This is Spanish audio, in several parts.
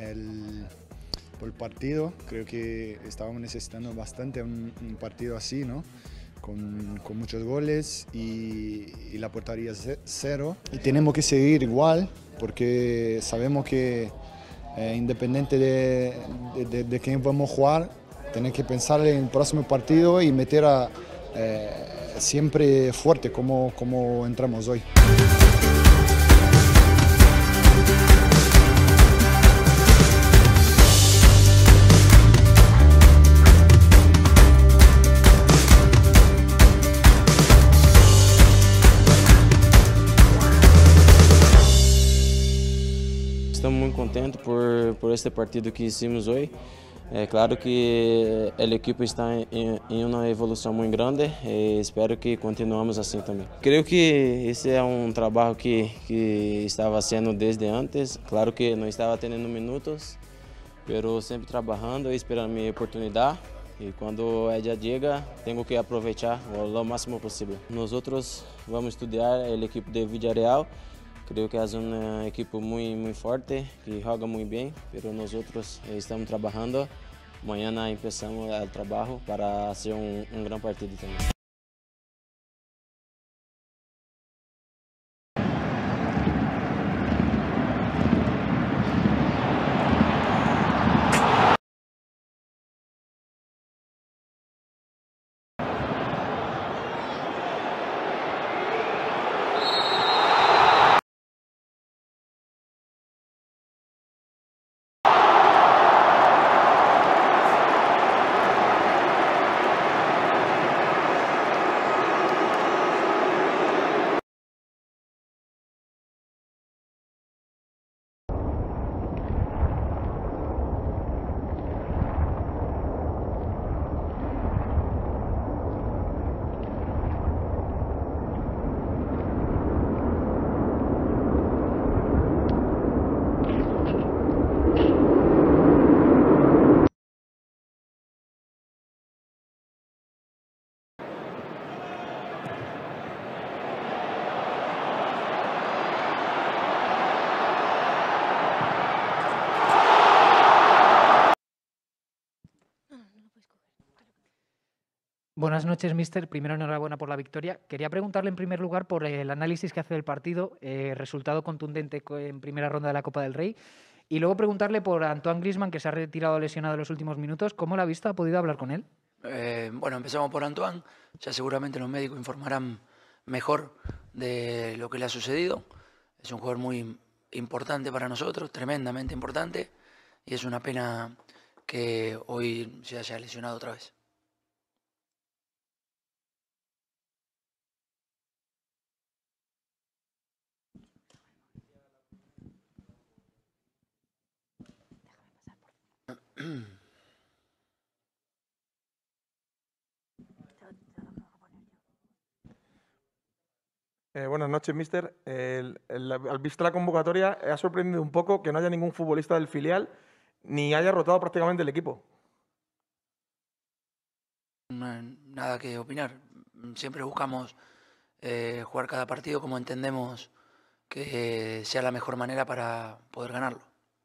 por el partido. Creo que estábamos necesitando bastante un partido así, ¿no? Con muchos goles y la portería cero. Y tenemos que seguir igual porque sabemos que independiente de quién vamos a jugar, tenemos que pensar en el próximo partido y meter siempre fuerte como entramos hoy. Estamos muito contentes por este partido que hicimos hoje. É claro que a equipe está em uma evolução muito grande e espero que continuemos assim também. Creio que esse é trabalho que estava sendo desde antes. Claro que não estava tendo minutos, mas sempre trabalhando e esperando minha oportunidade. E quando ela chega, tenho que aproveitar o máximo possível. Nós vamos estudar a equipe de Villarreal. Creo que es una equipo muy fuerte, que juega muy bien, pero nosotros estamos trabajando. Mañana empezamos el trabajo para hacer un gran partido también. Buenas noches, míster. Primero, enhorabuena por la victoria. Quería preguntarle en primer lugar por el análisis que hace del partido, resultado contundente en primera ronda de la Copa del Rey. Y luego preguntarle por Antoine Griezmann, que se ha retirado lesionado en los últimos minutos. ¿Cómo lo ha visto? ¿Ha podido hablar con él? Bueno, empezamos por Antoine. Ya seguramente los médicos informarán mejor de lo que le ha sucedido. Es un jugador muy importante para nosotros, tremendamente importante. Y es una pena que hoy se haya lesionado otra vez. Buenas noches, míster. Al visto la convocatoria, ha sorprendido un poco que no haya ningún futbolista del filial ni haya rotado prácticamente el equipo. Nada que opinar. Siempre buscamos jugar cada partido como entendemos que sea la mejor manera para poder ganarlo.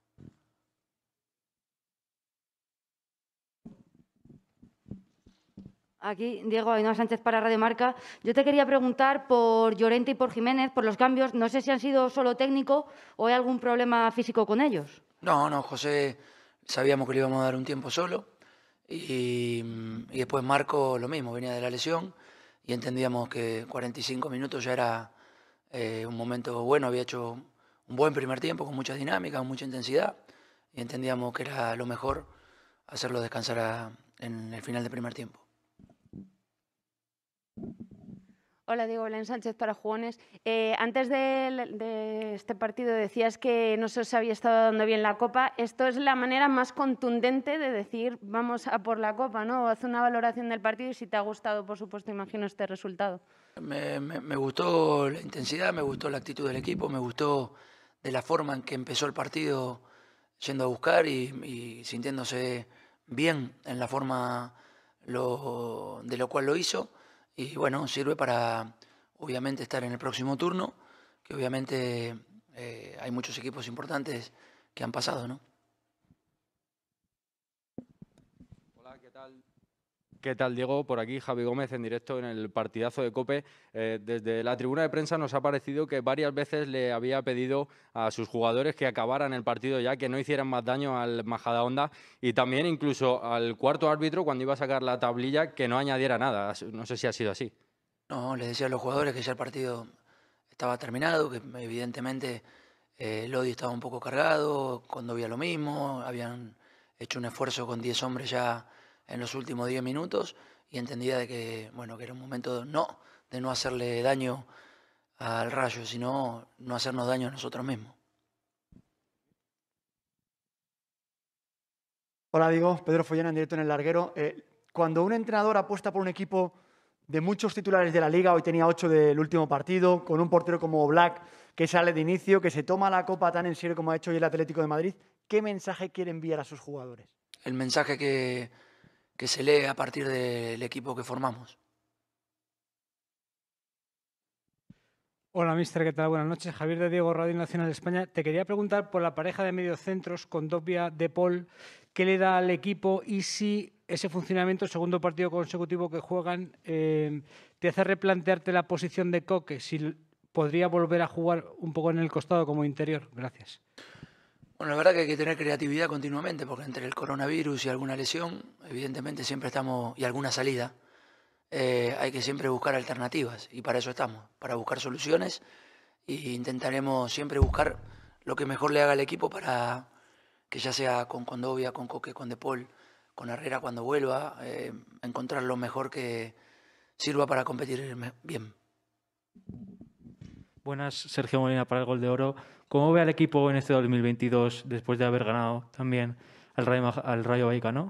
Aquí, Diego, Ainhoa Sánchez para Radio Marca. Yo te quería preguntar por Llorente y por Jiménez, por los cambios. No sé si han sido solo técnico o hay algún problema físico con ellos. No, José, sabíamos que le íbamos a dar un tiempo solo. Y después Marco lo mismo, venía de la lesión. Y entendíamos que 45 minutos ya era un momento bueno. Había hecho un buen primer tiempo con mucha dinámica, con mucha intensidad. Y entendíamos que era lo mejor hacerlo descansar en el final del primer tiempo. Hola, Diego, Belén Sánchez para Jugones. Antes de este partido decías que no se os había estado dando bien la Copa. Esto es la manera más contundente de decir vamos a por la Copa, ¿no? Haz una valoración del partido y si te ha gustado, por supuesto, imagino este resultado. Me gustó la intensidad, me gustó la actitud del equipo, me gustó de la forma en que empezó el partido yendo a buscar y sintiéndose bien en la forma de lo cual lo hizo. Y bueno, sirve para obviamente estar en el próximo turno, que obviamente hay muchos equipos importantes que han pasado, ¿no? ¿Qué tal, Diego? Por aquí Javi Gómez en directo en el partidazo de COPE. Desde la tribuna de prensa nos ha parecido que varias veces le había pedido a sus jugadores que acabaran el partido ya, que no hicieran más daño al Majadahonda, y también incluso al cuarto árbitro cuando iba a sacar la tablilla que no añadiera nada. No sé si ha sido así. No, les decía a los jugadores que ya el partido estaba terminado, que evidentemente Lodi estaba un poco cargado, Condovia lo mismo, habían hecho un esfuerzo con 10 hombres ya en los últimos 10 minutos y entendía de que, bueno, que era un momento de no hacerle daño al Rayo, sino no hacernos daño a nosotros mismos. Hola, Diego. Pedro Follana en directo en El Larguero. Cuando un entrenador apuesta por un equipo de muchos titulares de la Liga, hoy tenía 8 del último partido, con un portero como Black que sale de inicio, que se toma la Copa tan en serio como ha hecho hoy el Atlético de Madrid, ¿qué mensaje quiere enviar a sus jugadores? El mensaje que se lee a partir del equipo que formamos. Hola, mister, ¿qué tal? Buenas noches. Javier de Diego, Radio Nacional de España. Te quería preguntar por la pareja de mediocentros, Condovia, De Paul, ¿qué le da al equipo y si ese funcionamiento, segundo partido consecutivo que juegan, te hace replantearte la posición de Coque, si podría volver a jugar un poco en el costado como interior? Gracias. Bueno, la verdad que hay que tener creatividad continuamente, porque entre el coronavirus y alguna lesión, evidentemente siempre estamos, y alguna salida, hay que siempre buscar alternativas, y para eso estamos, para buscar soluciones, e intentaremos siempre buscar lo que mejor le haga al equipo para que ya sea con Condovia, con Coque, con De Paul, con Herrera cuando vuelva, encontrar lo mejor que sirva para competir bien. Buenas, Sergio Molina para el Gol de Oro. ¿Cómo ve al equipo en este 2022 después de haber ganado también al Rayo Vallecano?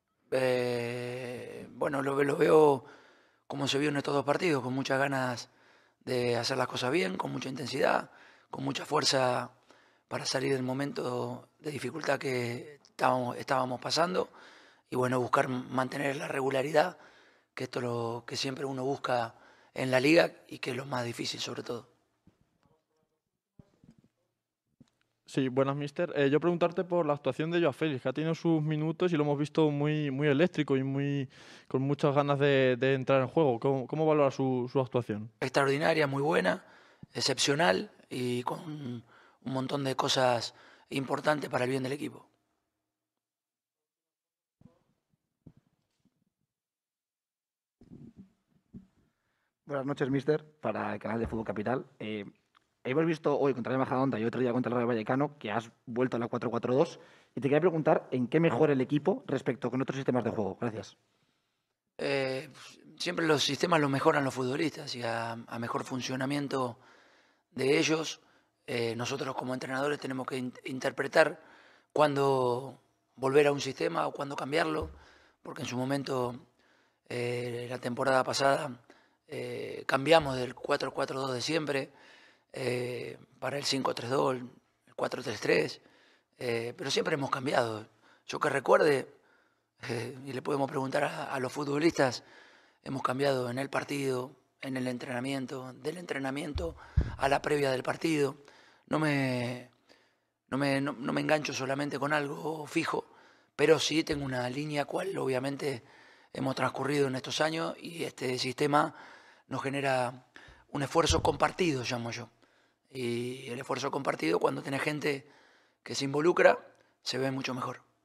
Bueno, lo veo como se vio en estos dos partidos, con muchas ganas de hacer las cosas bien, con mucha intensidad, con mucha fuerza para salir del momento de dificultad que estábamos pasando y bueno, buscar mantener la regularidad, que esto es lo que siempre uno busca en la liga y que es lo más difícil sobre todo. Sí, buenas, mister. Yo preguntarte por la actuación de Joao Félix, que ha tenido sus minutos y lo hemos visto muy, muy eléctrico y con muchas ganas de entrar en juego. ¿Cómo valora su actuación? Extraordinaria, muy buena, excepcional y con un montón de cosas importantes para el bien del equipo. Buenas noches, mister, para el canal de Fútbol Capital. Hemos visto hoy contra el Majadahonda y otro día contra el Rayo Vallecano que has vuelto a la 4-4-2 y te quería preguntar en qué mejora el equipo respecto con otros sistemas de juego. Gracias. Siempre los sistemas los mejoran los futbolistas y a mejor funcionamiento de ellos, nosotros como entrenadores tenemos que interpretar cuándo volver a un sistema o cuándo cambiarlo, porque en su momento, la temporada pasada, cambiamos del 4-4-2 de siempre para el 5-3-2, el 4-3-3, pero siempre hemos cambiado. Yo que recuerde, y le podemos preguntar a los futbolistas, hemos cambiado en el partido, en el entrenamiento, del entrenamiento a la previa del partido. No me engancho solamente con algo fijo, pero sí tengo una línea cual obviamente hemos transcurrido en estos años y este sistema nos genera un esfuerzo compartido, llamo yo. Y el esfuerzo compartido, cuando tenés gente que se involucra, se ve mucho mejor.